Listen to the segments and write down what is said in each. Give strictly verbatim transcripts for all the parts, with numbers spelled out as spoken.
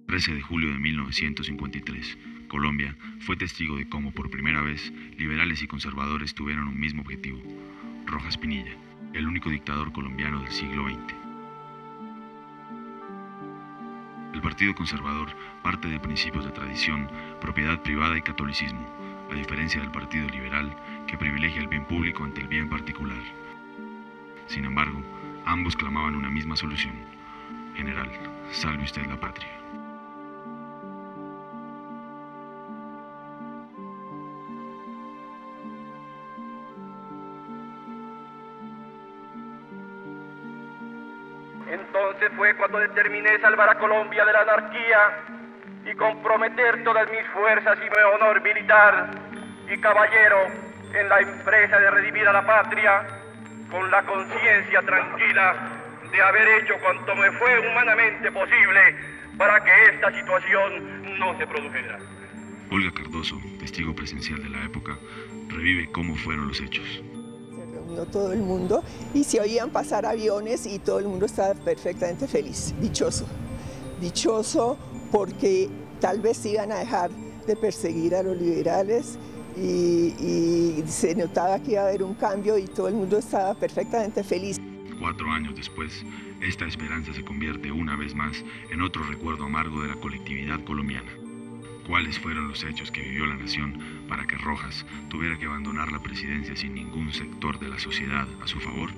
trece de julio de mil novecientos cincuenta y tres, Colombia fue testigo de cómo por primera vez liberales y conservadores tuvieron un mismo objetivo: Rojas Pinilla, el único dictador colombiano del siglo veinte. El Partido Conservador parte de principios de tradición, propiedad privada y catolicismo, a diferencia del Partido Liberal, que privilegia el bien público ante el bien particular. Sin embargo, ambos clamaban una misma solución: General, salve usted la patria. Entonces fue cuando determiné salvar a Colombia de la anarquía y comprometer todas mis fuerzas y mi honor militar y caballero en la empresa de redimir a la patria, con la conciencia tranquila de haber hecho cuanto me fue humanamente posible para que esta situación no se produjera. Olga Cardoso, testigo presencial de la época, revive cómo fueron los hechos. Se reunió todo el mundo y se oían pasar aviones y todo el mundo estaba perfectamente feliz, dichoso. Dichoso porque tal vez iban a dejar de perseguir a los liberales y, y se notaba que iba a haber un cambio y todo el mundo estaba perfectamente feliz. Cuatro años después, esta esperanza se convierte una vez más en otro recuerdo amargo de la colectividad colombiana. ¿Cuáles fueron los hechos que vivió la nación para que Rojas tuviera que abandonar la presidencia sin ningún sector de la sociedad a su favor?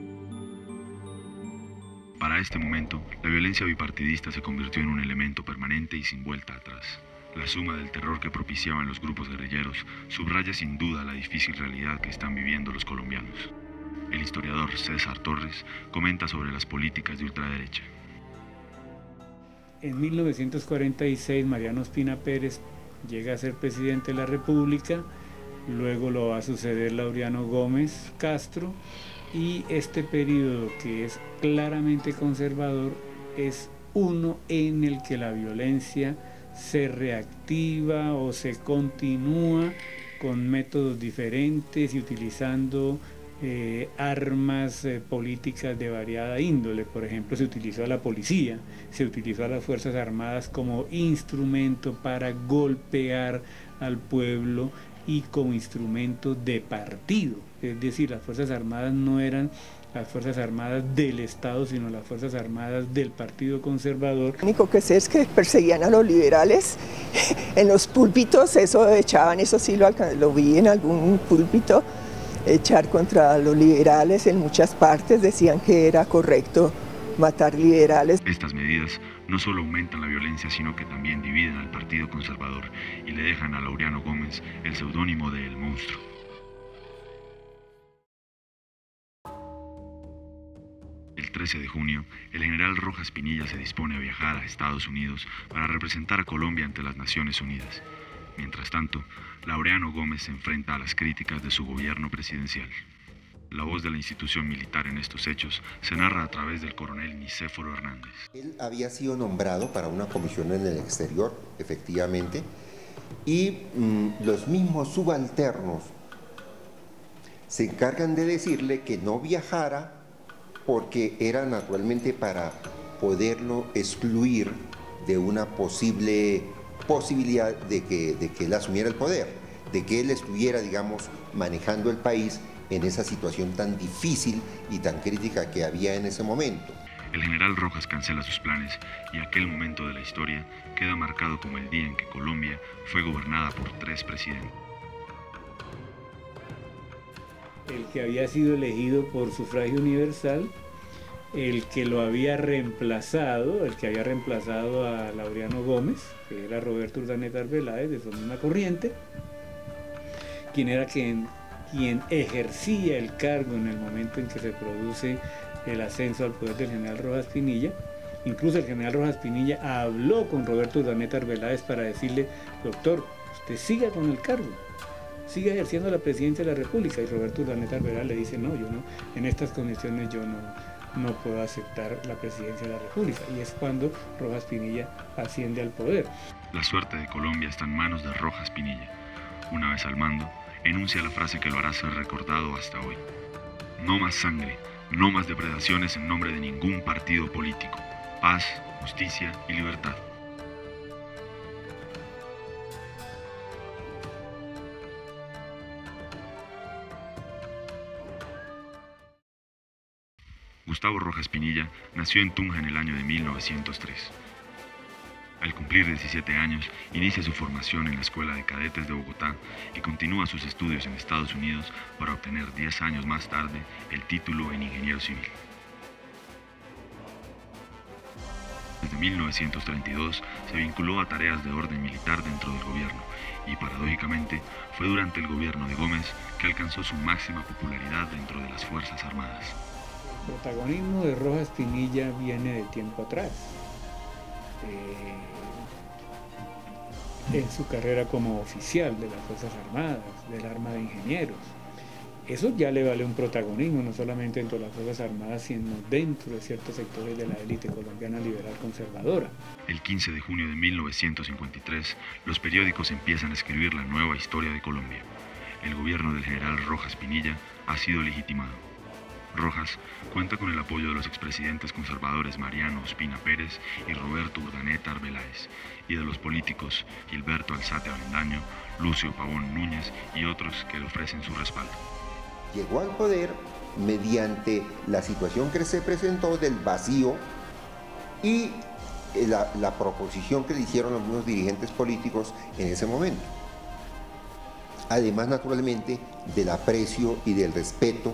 Para este momento, la violencia bipartidista se convirtió en un elemento permanente y sin vuelta atrás. La suma del terror que propiciaban los grupos guerrilleros subraya sin duda la difícil realidad que están viviendo los colombianos. El historiador César Torres comenta sobre las políticas de ultraderecha. En mil novecientos cuarenta y seis, Mariano Ospina Pérez llega a ser presidente de la República, luego lo va a suceder Laureano Gómez Castro, y este periodo, que es claramente conservador, es uno en el que la violencia se reactiva o se continúa con métodos diferentes y utilizando Eh, armas eh, políticas de variada índole. Por ejemplo, se utilizó a la policía, se utilizó a las Fuerzas Armadas como instrumento para golpear al pueblo y como instrumento de partido. Es decir, las Fuerzas Armadas no eran las Fuerzas Armadas del Estado, sino las Fuerzas Armadas del Partido Conservador. Lo único que sé es que perseguían a los liberales en los púlpitos, eso echaban, eso sí lo, lo vi en algún púlpito, echar contra los liberales en muchas partes, decían que era correcto matar liberales. Estas medidas no solo aumentan la violencia, sino que también dividen al Partido Conservador y le dejan a Laureano Gómez el seudónimo de El Monstruo. El trece de junio, el general Rojas Pinilla se dispone a viajar a Estados Unidos para representar a Colombia ante las Naciones Unidas. Mientras tanto, Laureano Gómez se enfrenta a las críticas de su gobierno presidencial. La voz de la institución militar en estos hechos se narra a través del coronel Nicéforo Hernández. Él había sido nombrado para una comisión en el exterior, efectivamente, y mmm, los mismos subalternos se encargan de decirle que no viajara porque era naturalmente para poderlo excluir de una posible posibilidad de que, de que él asumiera el poder, de que él estuviera, digamos, manejando el país en esa situación tan difícil y tan crítica que había en ese momento. El general Rojas cancela sus planes y aquel momento de la historia queda marcado como el día en que Colombia fue gobernada por tres presidentes. El que había sido elegido por sufragio universal, el que lo había reemplazado, el que había reemplazado a Laureano Gómez, que era Roberto Urdaneta Arbeláez, de su misma corriente, quien era quien, quien ejercía el cargo en el momento en que se produce el ascenso al poder del general Rojas Pinilla. Incluso el general Rojas Pinilla habló con Roberto Urdaneta Arbeláez para decirle: doctor, usted siga con el cargo, siga ejerciendo la presidencia de la República. Y Roberto Urdaneta Arbeláez le dice: no, yo no, en estas condiciones yo no, no puedo aceptar la presidencia de la República. Y es cuando Rojas Pinilla asciende al poder. La suerte de Colombia está en manos de Rojas Pinilla. Una vez al mando, enuncia la frase que lo hará ser recordado hasta hoy: no más sangre, no más depredaciones en nombre de ningún partido político. Paz, justicia y libertad. Gustavo Rojas Pinilla nació en Tunja en el año de mil novecientos tres. Al cumplir diecisiete años, inicia su formación en la Escuela de Cadetes de Bogotá y continúa sus estudios en Estados Unidos para obtener diez años más tarde el título en ingeniero civil. Desde mil novecientos treinta y dos se vinculó a tareas de orden militar dentro del gobierno y, paradójicamente, fue durante el gobierno de Gómez que alcanzó su máxima popularidad dentro de las Fuerzas Armadas. El protagonismo de Rojas Pinilla viene de tiempo atrás. Eh, en su carrera como oficial de las Fuerzas Armadas, del Arma de Ingenieros. Eso ya le vale un protagonismo, no solamente dentro de las Fuerzas Armadas, sino dentro de ciertos sectores de la élite colombiana liberal conservadora. El quince de junio de mil novecientos cincuenta y tres, los periódicos empiezan a escribir la nueva historia de Colombia. El gobierno del general Rojas Pinilla ha sido legitimado. Rojas cuenta con el apoyo de los expresidentes conservadores Mariano Ospina Pérez y Roberto Urdaneta Arbeláez, y de los políticos Gilberto Alzate Avendaño, Lucio Pavón Núñez y otros que le ofrecen su respaldo. Llegó al poder mediante la situación que se presentó del vacío y la, la proposición que le hicieron algunos dirigentes políticos en ese momento. Además, naturalmente, del aprecio y del respeto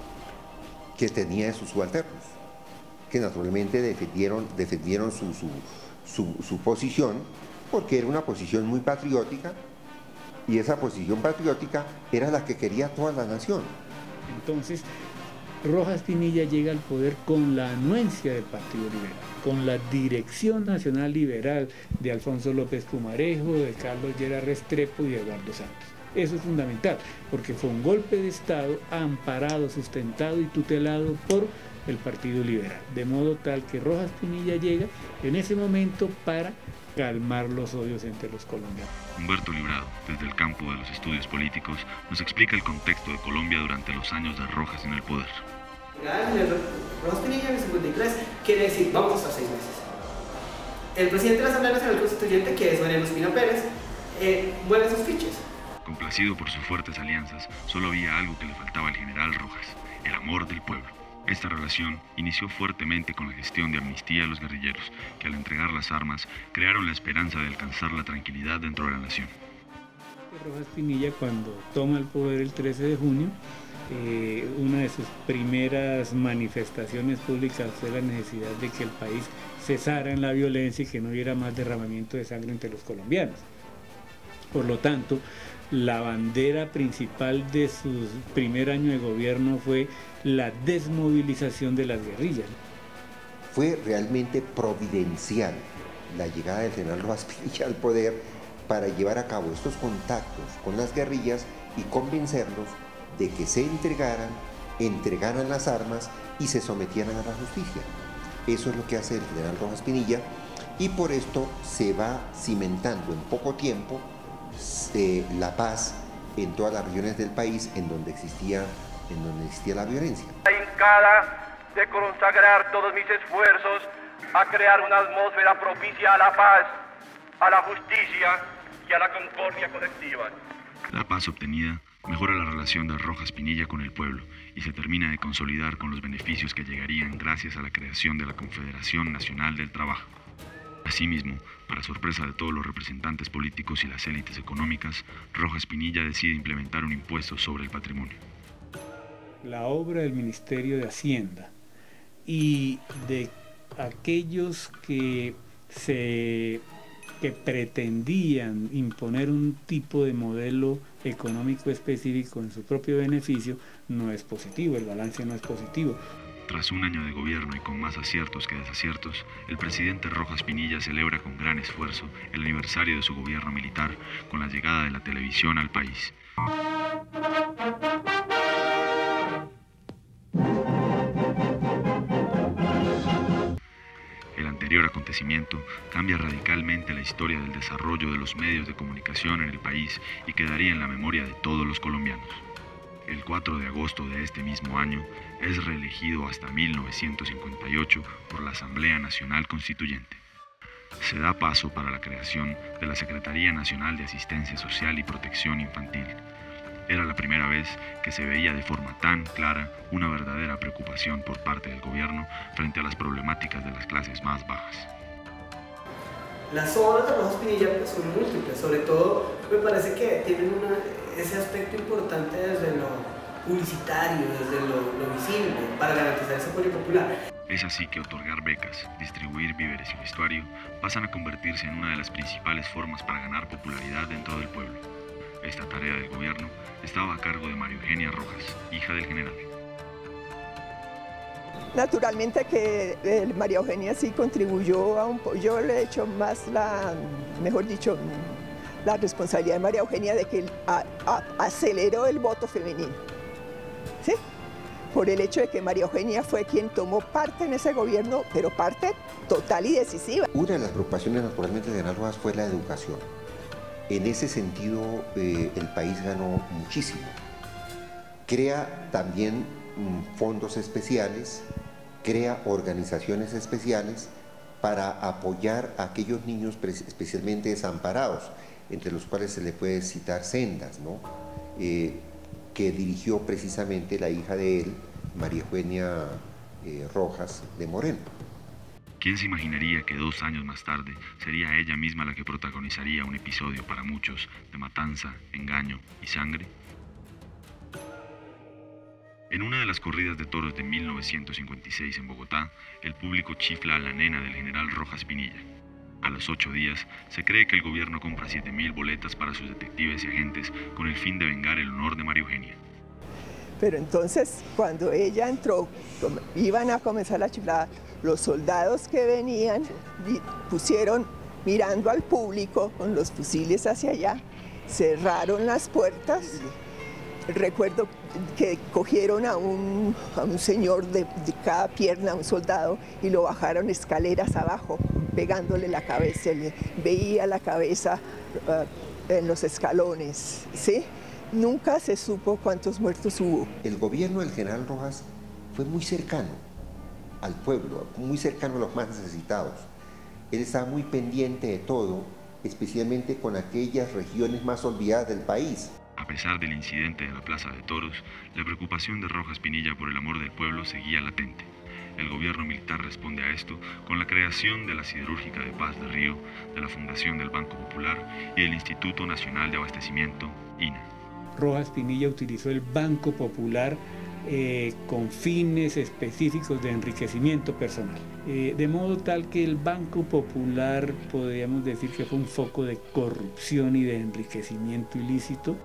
que tenía de sus subalternos, que naturalmente defendieron, defendieron su, su, su, su posición, porque era una posición muy patriótica, y esa posición patriótica era la que quería toda la nación. Entonces, Rojas Pinilla llega al poder con la anuencia del Partido Liberal, con la Dirección Nacional Liberal de Alfonso López Pumarejo, de Carlos Lleras Restrepo y de Eduardo Santos. Eso es fundamental, porque fue un golpe de Estado amparado, sustentado y tutelado por el Partido Liberal, de modo tal que Rojas Pinilla llega en ese momento para calmar los odios entre los colombianos. Humberto Librado, desde el campo de los estudios políticos, nos explica el contexto de Colombia durante los años de Rojas en el poder. Rojas Pinilla en el cincuenta y tres quiere decir vamos hasta seis meses. El presidente de la Asamblea Nacional Constituyente, que es Mariano Ospina Pérez, eh, mueve sus fichas. Complacido por sus fuertes alianzas, solo había algo que le faltaba al general Rojas: el amor del pueblo. Esta relación inició fuertemente con la gestión de amnistía a los guerrilleros, que al entregar las armas crearon la esperanza de alcanzar la tranquilidad dentro de la nación. Rojas Pinilla, cuando toma el poder el trece de junio, eh, una de sus primeras manifestaciones públicas fue la necesidad de que el país cesara en la violencia y que no hubiera más derramamiento de sangre entre los colombianos. Por lo tanto, la bandera principal de su primer año de gobierno fue la desmovilización de las guerrillas. Fue realmente providencial la llegada del general Rojas Pinilla al poder para llevar a cabo estos contactos con las guerrillas y convencerlos de que se entregaran, entregaran las armas y se sometieran a la justicia. Eso es lo que hace el general Rojas Pinilla, y por esto se va cimentando en poco tiempo Eh, la paz en todas las regiones del país en donde existía, en donde existía la violencia. Hincada de consagrar todos mis esfuerzos a crear una atmósfera propicia a la paz, a la justicia y a la concordia colectiva. La paz obtenida mejora la relación de Rojas Pinilla con el pueblo y se termina de consolidar con los beneficios que llegarían gracias a la creación de la Confederación Nacional del Trabajo. Asimismo, para sorpresa de todos los representantes políticos y las élites económicas, Rojas Pinilla decide implementar un impuesto sobre el patrimonio. La obra del Ministerio de Hacienda y de aquellos que, se, que pretendían imponer un tipo de modelo económico específico en su propio beneficio no es positivo, el balance no es positivo. Tras un año de gobierno y con más aciertos que desaciertos, el presidente Rojas Pinilla celebra con gran esfuerzo el aniversario de su gobierno militar con la llegada de la televisión al país. El anterior acontecimiento cambia radicalmente la historia del desarrollo de los medios de comunicación en el país y quedaría en la memoria de todos los colombianos. El cuatro de agosto de este mismo año es reelegido hasta mil novecientos cincuenta y ocho por la Asamblea Nacional Constituyente. Se da paso para la creación de la Secretaría Nacional de Asistencia Social y Protección Infantil. Era la primera vez que se veía de forma tan clara una verdadera preocupación por parte del gobierno frente a las problemáticas de las clases más bajas. Las obras de Rojas Pinilla pues, son múltiples, sobre todo me parece que tienen una, ese aspecto importante desde lo publicitario, desde lo, lo visible, para garantizar ese apoyo popular. Es así que otorgar becas, distribuir víveres y vestuario pasan a convertirse en una de las principales formas para ganar popularidad dentro del pueblo. Esta tarea del gobierno estaba a cargo de María Eugenia Rojas, hija del general. Naturalmente que eh, María Eugenia sí contribuyó a un poco, yo le he hecho más la, mejor dicho, la responsabilidad de María Eugenia de que a, a, aceleró el voto femenino, ¿sí? Por el hecho de que María Eugenia fue quien tomó parte en ese gobierno, pero parte total y decisiva. Una de las preocupaciones naturalmente de General Rojas fue la educación. En ese sentido, eh, el país ganó muchísimo. Crea también mm, fondos especiales, crea organizaciones especiales para apoyar a aquellos niños especialmente desamparados, entre los cuales se le puede citar Sendas, ¿no? Eh, que dirigió precisamente la hija de él, María Eugenia eh, Rojas de Moreno. ¿Quién se imaginaría que dos años más tarde sería ella misma la que protagonizaría un episodio para muchos de matanza, engaño y sangre? En una de las corridas de toros de mil novecientos cincuenta y seis en Bogotá, el público chifla a la nena del general Rojas Pinilla. A los ocho días, se cree que el gobierno compra siete mil boletas para sus detectives y agentes con el fin de vengar el honor de María Eugenia. Pero entonces, cuando ella entró, iban a comenzar la chiflada, los soldados que venían pusieron mirando al público con los fusiles hacia allá, cerraron las puertas. Recuerdo que cogieron a un, a un señor de, de cada pierna, a un soldado, y lo bajaron escaleras abajo, pegándole la cabeza. Le veía la cabeza uh, en los escalones, ¿sí? Nunca se supo cuántos muertos hubo. El gobierno del general Rojas fue muy cercano al pueblo, muy cercano a los más necesitados. Él estaba muy pendiente de todo, especialmente con aquellas regiones más olvidadas del país. A pesar del incidente de la Plaza de Toros, la preocupación de Rojas Pinilla por el amor del pueblo seguía latente. El gobierno militar responde a esto con la creación de la Siderúrgica de Paz de Río, de la Fundación del Banco Popular y del Instituto Nacional de Abastecimiento, I N A. Rojas Pinilla utilizó el Banco Popular eh, con fines específicos de enriquecimiento personal. Eh, de modo tal que el Banco Popular, podríamos decir que fue un foco de corrupción y de enriquecimiento ilícito.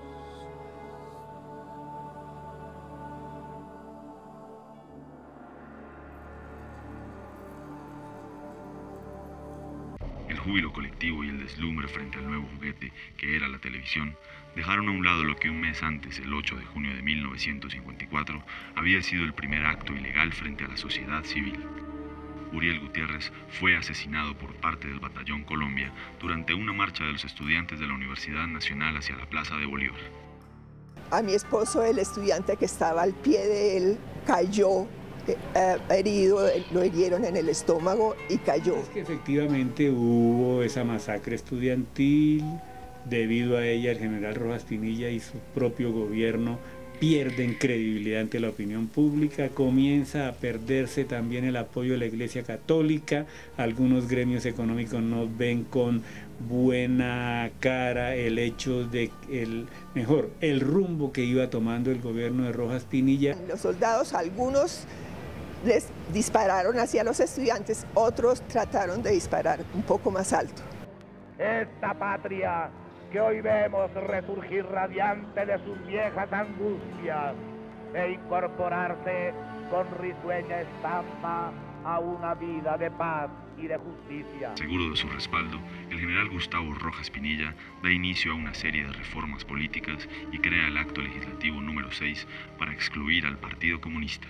El júbilo colectivo y el deslumbre frente al nuevo juguete que era la televisión dejaron a un lado lo que un mes antes, el ocho de junio de mil novecientos cincuenta y cuatro, había sido el primer acto ilegal frente a la sociedad civil. Uriel Gutiérrez fue asesinado por parte del Batallón Colombia durante una marcha de los estudiantes de la Universidad Nacional hacia la Plaza de Bolívar. A mi esposo, el estudiante que estaba al pie de él, cayó eh, herido, lo hirieron en el estómago y cayó. Es que efectivamente hubo esa masacre estudiantil. Debido a ella, el general Rojas Pinilla y su propio gobierno pierden credibilidad ante la opinión pública, comienza a perderse también el apoyo de la Iglesia Católica, algunos gremios económicos no ven con buena cara el hecho de, el mejor, el rumbo que iba tomando el gobierno de Rojas Pinilla. Los soldados, algunos les dispararon hacia los estudiantes, otros trataron de disparar un poco más alto. Esta patria que hoy vemos resurgir radiante de sus viejas angustias e incorporarse con risueña estampa a una vida de paz y de justicia. Seguro de su respaldo, el general Gustavo Rojas Pinilla da inicio a una serie de reformas políticas y crea el acto legislativo número seis para excluir al Partido Comunista.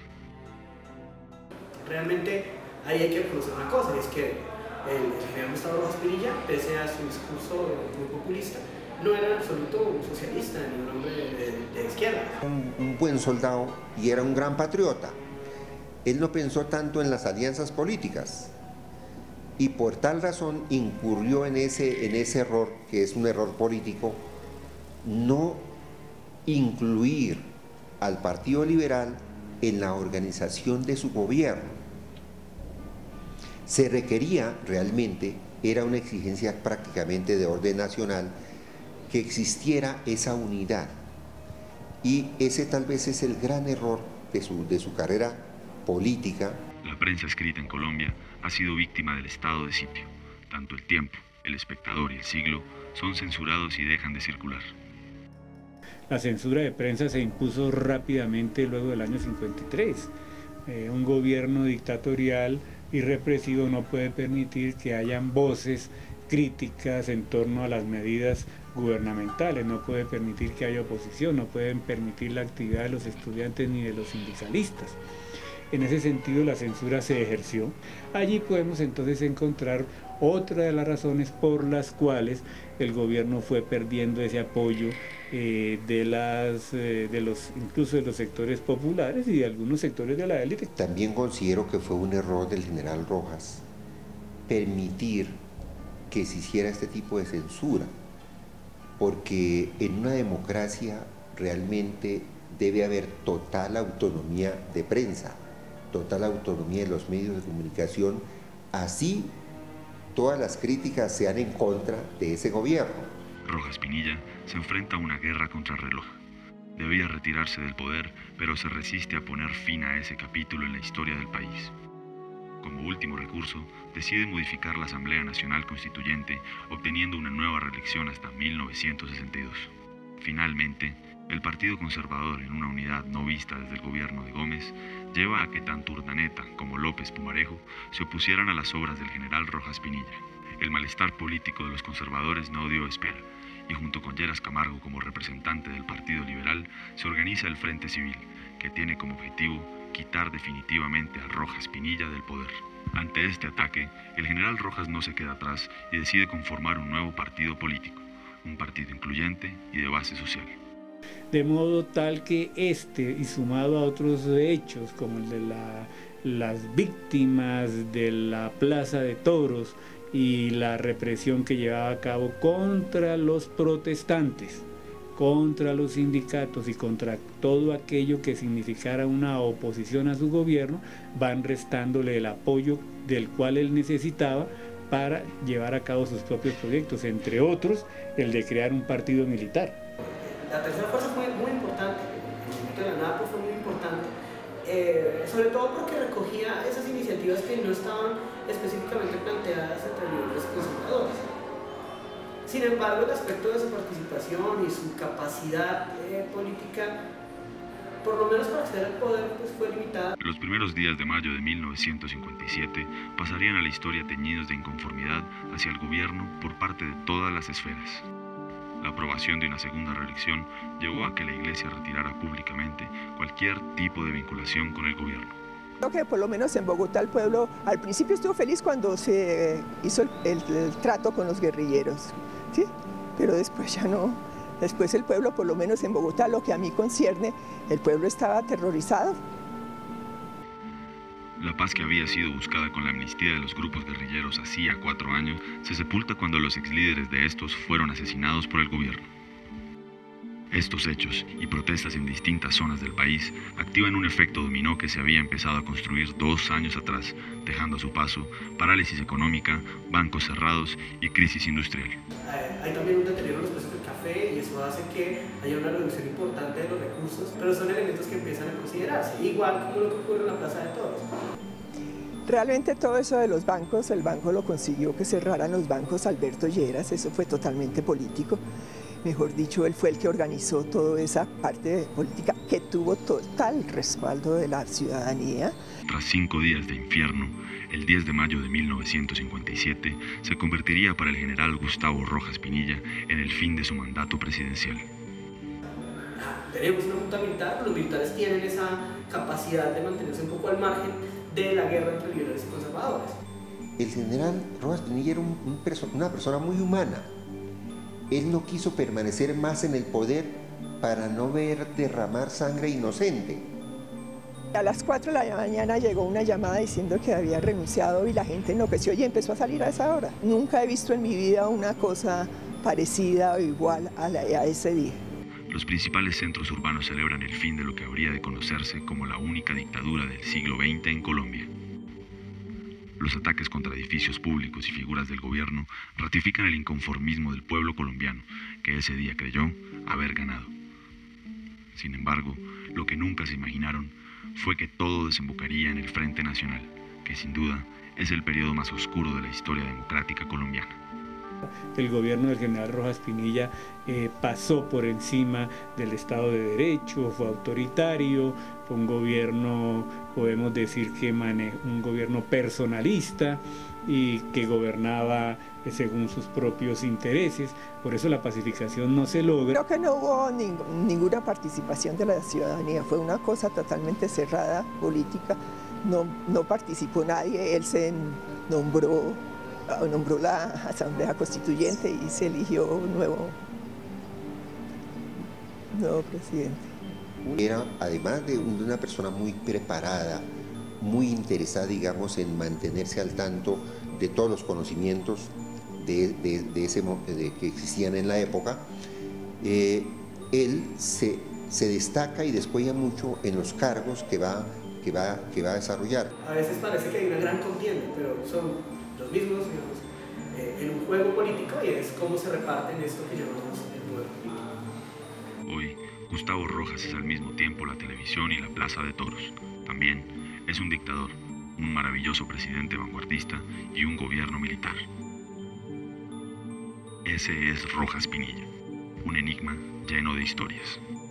Realmente ahí hay que reconocer una cosa, es que el general Gustavo Rojas Pinilla, pese a su discurso muy populista, no era en absoluto un socialista ni un hombre de, de, de izquierda. Un, un buen soldado y era un gran patriota. Él no pensó tanto en las alianzas políticas y por tal razón incurrió en ese, en ese error, que es un error político, no incluir al Partido Liberal en la organización de su gobierno. Se requería realmente, era una exigencia prácticamente de orden nacional, que existiera esa unidad. Y ese tal vez es el gran error de su, de su carrera política. La prensa escrita en Colombia ha sido víctima del estado de sitio. Tanto El Tiempo, El Espectador y El Siglo son censurados y dejan de circular. La censura de prensa se impuso rápidamente luego del año cincuenta y tres. Eh, un gobierno dictatorial y represivo no puede permitir que hayan voces críticas en torno a las medidas gubernamentales, no puede permitir que haya oposición, no pueden permitir la actividad de los estudiantes ni de los sindicalistas. En ese sentido la censura se ejerció. Allí podemos entonces encontrar otra de las razones por las cuales el gobierno fue perdiendo ese apoyo eh, de, las, eh, de los, incluso de los sectores populares y de algunos sectores de la élite. También considero que fue un error del general Rojas permitir que se hiciera este tipo de censura, porque en una democracia realmente debe haber total autonomía de prensa, total autonomía de los medios de comunicación, así todas las críticas sean en contra de ese gobierno. Rojas Pinilla se enfrenta a una guerra contra el reloj. Debía retirarse del poder, pero se resiste a poner fin a ese capítulo en la historia del país. Como último recurso, decide modificar la Asamblea Nacional Constituyente, obteniendo una nueva reelección hasta mil novecientos sesenta y dos. Finalmente, el Partido Conservador, en una unidad no vista desde el gobierno de Gómez, lleva a que tanto Urdaneta como López Pumarejo se opusieran a las obras del general Rojas Pinilla. El malestar político de los conservadores no dio espera, y junto con Lleras Camargo como representante del Partido Liberal, se organiza el Frente Civil, que tiene como objetivo quitar definitivamente a Rojas Pinilla del poder. Ante este ataque, el general Rojas no se queda atrás y decide conformar un nuevo partido político, un partido incluyente y de base social. De modo tal que este, y sumado a otros hechos como el de la, las víctimas de la Plaza de Toros y la represión que llevaba a cabo contra los protestantes, contra los sindicatos y contra todo aquello que significara una oposición a su gobierno, van restándole el apoyo del cual él necesitaba para llevar a cabo sus propios proyectos, entre otros el de crear un partido militar. La tercera fuerza fue muy importante, el movimiento de la NAPO fue muy importante, eh, sobre todo porque recogía esas iniciativas que no estaban específicamente planteadas entre liberales y conservadores. Sin embargo, el aspecto de su participación y su capacidad eh, política, por lo menos para acceder al poder, pues fue limitada. Los primeros días de mayo de mil novecientos cincuenta y siete pasarían a la historia teñidos de inconformidad hacia el gobierno por parte de todas las esferas. La aprobación de una segunda reelección llevó a que la Iglesia retirara públicamente cualquier tipo de vinculación con el gobierno. Creo que por lo menos en Bogotá el pueblo al principio estuvo feliz cuando se hizo el, el, el trato con los guerrilleros, ¿sí? Pero después ya no. Después el pueblo, por lo menos en Bogotá, lo que a mí concierne, el pueblo estaba aterrorizado. La paz que había sido buscada con la amnistía de los grupos guerrilleros hacía cuatro años se sepulta cuando los exlíderes de estos fueron asesinados por el gobierno. Estos hechos y protestas en distintas zonas del país activan un efecto dominó que se había empezado a construir dos años atrás, dejando a su paso parálisis económica, bancos cerrados y crisis industrial. Hay también un deterioro en los precios del café y eso hace que haya una reducción importante de los recursos, pero son elementos que empiezan a considerarse, igual como lo que ocurre en la Plaza de Toros. Realmente todo eso de los bancos, el banco lo consiguió que cerraran los bancos Alberto Lleras, eso fue totalmente político. Mejor dicho, él fue el que organizó toda esa parte política que tuvo total respaldo de la ciudadanía. Tras cinco días de infierno, el diez de mayo de mil novecientos cincuenta y siete se convertiría para el general Gustavo Rojas Pinilla en el fin de su mandato presidencial. Tenemos una junta militar, los militares tienen esa capacidad de mantenerse un poco al margen de la guerra entre liberales y conservadores. El general Rojas Pinilla era un, un perso una persona muy humana. Él no quiso permanecer más en el poder para no ver derramar sangre inocente. A las cuatro de la mañana llegó una llamada diciendo que había renunciado y la gente enloqueció y empezó a salir a esa hora. Nunca he visto en mi vida una cosa parecida o igual a, la, a ese día. los principales centros urbanos celebran el fin de lo que habría de conocerse como la única dictadura del siglo veinte en Colombia. Los ataques contra edificios públicos y figuras del gobierno ratifican el inconformismo del pueblo colombiano, que ese día creyó haber ganado. Sin embargo, lo que nunca se imaginaron fue que todo desembocaría en el Frente Nacional, que sin duda es el periodo más oscuro de la historia democrática colombiana. El gobierno del general Rojas Pinilla eh, pasó por encima del Estado de Derecho, fue autoritario, fue un gobierno, podemos decir que mane- un gobierno personalista y que gobernaba eh, según sus propios intereses. Por eso la pacificación no se logra. Creo que no hubo ning ninguna participación de la ciudadanía, fue una cosa totalmente cerrada, política, no, no participó nadie, él se nombró, nombró la Asamblea Constituyente y se eligió un nuevo, nuevo presidente. Era, además de una persona muy preparada, muy interesada, digamos, en mantenerse al tanto de todos los conocimientos de, de, de ese, de, que existían en la época, eh, él se, se destaca y descuella mucho en los cargos que va, que, va, que va a desarrollar. A veces parece que hay una gran contienda, pero son los mismos, digamos, eh, en un juego político, y es cómo se reparten esto que llamamos el poder político. Hoy, Gustavo Rojas es al mismo tiempo la televisión y la plaza de toros. También es un dictador, un maravilloso presidente vanguardista y un gobierno militar. Ese es Rojas Pinilla, un enigma lleno de historias.